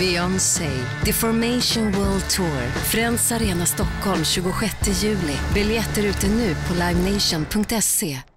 Beyoncé, The Formation World Tour. Friends Arena Stockholm 26 juli. Biljetter ute nu på livenation.se.